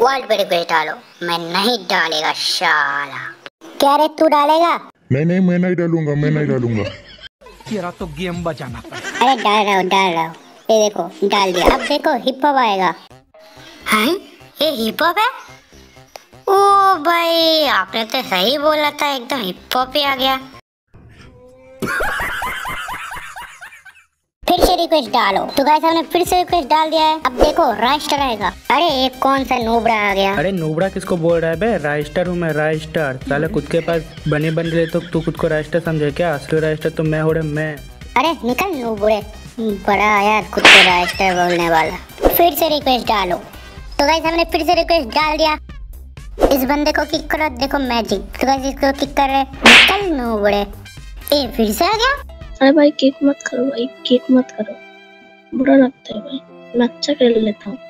World पे request डालो। मैं नहीं डालेगा शाला। क्या रे तू डालेगा? नहीं मैं नहीं डालूंगा। तेरा तो गेम बजाना। अरे डाल रहा हूँ। ये देखो डाल दिया। अब देखो हिप हॉप आएगा। हैं? ये हिप हॉप है? ओ भाई आपने तो सही बोला था, एकदम हिप हॉप ही आ गया। फिर से रिक्वेस्ट डालो। तो गाइस हमने फिर से रिक्वेस्ट डाल दिया है। अब देखो राइस्टर आएगा। अरे ये कौन सा नूबड़ा आ गया? अरे नूबड़ा किसको बोल रहा है बे? राइस्टर हूँ मैं, राइस्टर। साले खुद के पास बनी बन ले तो तू खुद को राइस्टर समझे क्या? असली राइस्टर तो मैं हो रे मैं। अरे निकल नूबड़े, बड़ा यार खुद को राइस्टर बोलने वाला। फिर से रिक्वेस्ट डालो। तो गाइस हमने फिर से रिक्वेस्ट डाल दिया। इस बंदे को किक करो, देखो मैजिक। तो गाइस इसको किक कर रहे। निकल नूबड़े। ये फिर से आ गया। अरे भाई किक मत करो भाई, किक मत करो, बुरा लगता है भाई, मैं अच्छा खेल लेता हूँ।